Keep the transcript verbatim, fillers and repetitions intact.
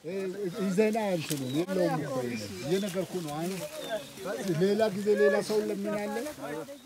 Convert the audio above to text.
ይዘና አንተኑ የለውም እኮ የነገርኩ ነው አይደል ሌላ ጊዜ ሌላ ሰው ለምን አለ